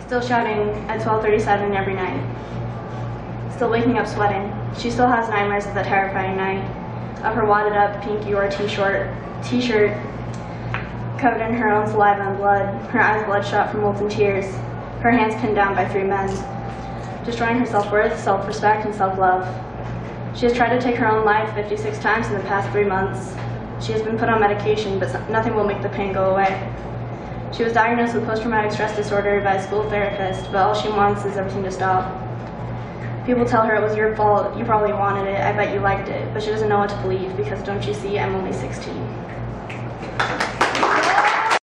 Still shouting at 12:37 every night. Still waking up sweating. She still has nightmares of that terrifying night, of her wadded up pink Eeyore t-shirt covered in her own saliva and blood, her eyes bloodshot from molten tears, her hands pinned down by 3 men, destroying her self-worth, self-respect, and self-love. She has tried to take her own life 56 times in the past 3 months. She has been put on medication, but nothing will make the pain go away. She was diagnosed with post-traumatic stress disorder by a school therapist, but all she wants is everything to stop. People tell her it was your fault, you probably wanted it, I bet you liked it, but she doesn't know what to believe because don't you see, I'm only 16.